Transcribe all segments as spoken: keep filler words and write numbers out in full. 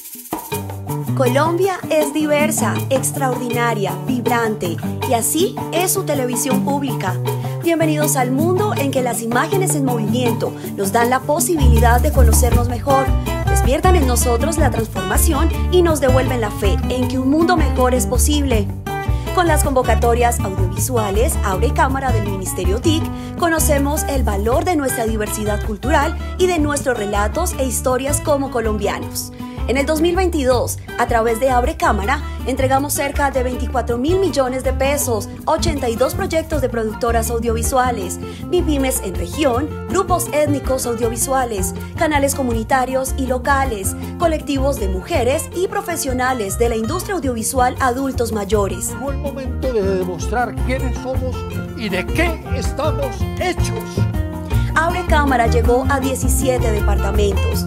Colombia es diversa, extraordinaria, vibrante, y así es su televisión pública. Bienvenidos al mundo en que las imágenes en movimiento nos dan la posibilidad de conocernos mejor, despiertan en nosotros la transformación y nos devuelven la fe en que un mundo mejor es posible. Con las convocatorias audiovisuales Abre Cámara del Ministerio T I C, conocemos el valor de nuestra diversidad cultural y de nuestros relatos e historias como colombianos. En el dos mil veintidós, a través de Abre Cámara, entregamos cerca de veinticuatro mil millones de pesos, ochenta y dos proyectos de productoras audiovisuales, MIPYMES en región, grupos étnicos audiovisuales, canales comunitarios y locales, colectivos de mujeres y profesionales de la industria audiovisual adultos mayores. Llegó el momento de demostrar quiénes somos y de qué estamos hechos. Abre Cámara llegó a diecisiete departamentos.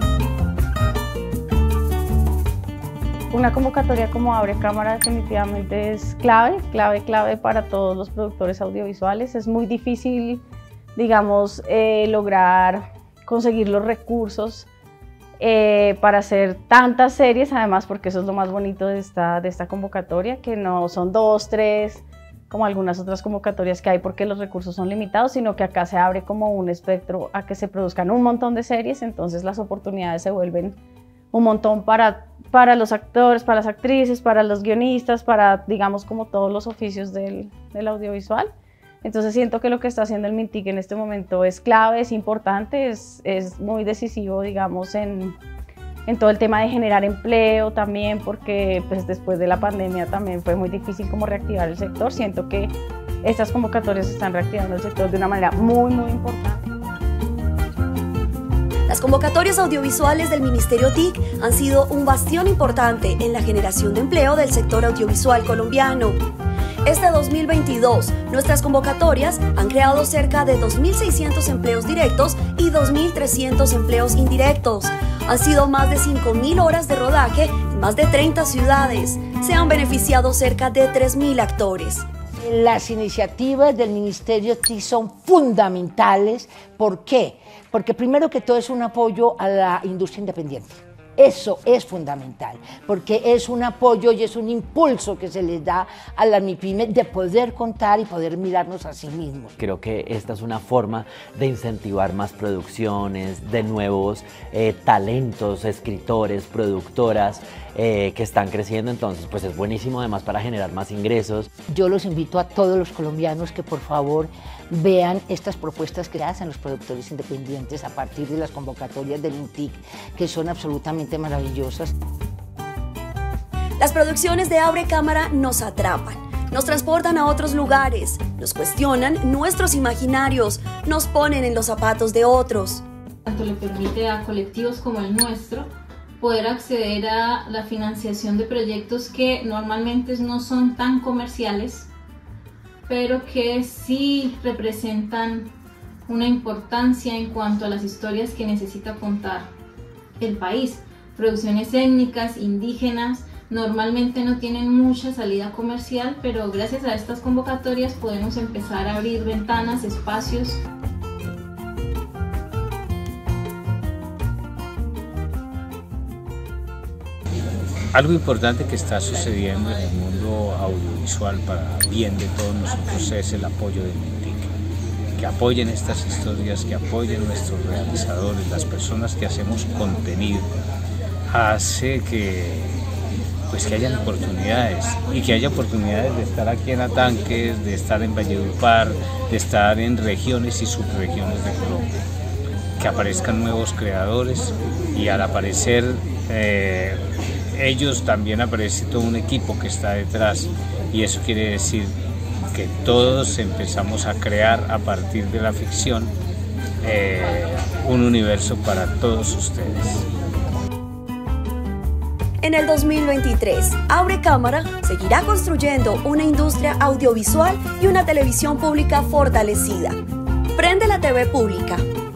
Una convocatoria como Abre Cámara definitivamente es clave, clave, clave para todos los productores audiovisuales. Es muy difícil, digamos, eh, lograr conseguir los recursos eh, para hacer tantas series, además porque eso es lo más bonito de esta, de esta convocatoria, que no son dos, tres, como algunas otras convocatorias que hay porque los recursos son limitados, sino que acá se abre como un espectro a que se produzcan un montón de series, entonces las oportunidades se vuelven un montón para, para los actores, para las actrices, para los guionistas, para, digamos, como todos los oficios del, del audiovisual. Entonces siento que lo que está haciendo el MINTIC en este momento es clave, es importante, es, es muy decisivo, digamos, en, en todo el tema de generar empleo también, porque pues, después de la pandemia también fue muy difícil como reactivar el sector. Siento que estas convocatorias están reactivando el sector de una manera muy, muy importante. Las convocatorias audiovisuales del Ministerio T I C han sido un bastión importante en la generación de empleo del sector audiovisual colombiano. Este dos mil veintidós, nuestras convocatorias han creado cerca de dos mil seiscientos empleos directos y dos mil trescientos empleos indirectos. Han sido más de cinco mil horas de rodaje en más de treinta ciudades. Se han beneficiado cerca de tres mil actores. Las iniciativas del Ministerio T I C son fundamentales. ¿Por qué? Porque primero que todo es un apoyo a la industria independiente. Eso es fundamental, porque es un apoyo y es un impulso que se les da a las MIPYMES de poder contar y poder mirarnos a sí mismos. Creo que esta es una forma de incentivar más producciones, de nuevos eh, talentos, escritores, productoras eh, que están creciendo, entonces pues es buenísimo además para generar más ingresos. Yo los invito a todos los colombianos que por favor vean estas propuestas que hacen los productores independientes a partir de las convocatorias del MINTIC, que son absolutamente maravillosas. Las producciones de Abre Cámara nos atrapan, nos transportan a otros lugares, nos cuestionan nuestros imaginarios, nos ponen en los zapatos de otros. Tanto le permite a colectivos como el nuestro poder acceder a la financiación de proyectos que normalmente no son tan comerciales, pero que sí representan una importancia en cuanto a las historias que necesita contar el país. Producciones étnicas, indígenas, normalmente no tienen mucha salida comercial, pero gracias a estas convocatorias podemos empezar a abrir ventanas, espacios. Algo importante que está sucediendo en el mundo audiovisual para bien de todos nosotros es el apoyo del MINTIC. Que apoyen estas historias, que apoyen nuestros realizadores, las personas que hacemos contenido. Hace que, pues, que hayan oportunidades y que haya oportunidades de estar aquí en Atanques, de estar en Valledupar, de estar en regiones y subregiones de Colombia. Que aparezcan nuevos creadores y al aparecer eh, ellos también aparece todo un equipo que está detrás y eso quiere decir que todos empezamos a crear a partir de la ficción eh, un universo para todos ustedes. En el dos mil veintitrés, Abre Cámara seguirá construyendo una industria audiovisual y una televisión pública fortalecida. Prende la T V pública.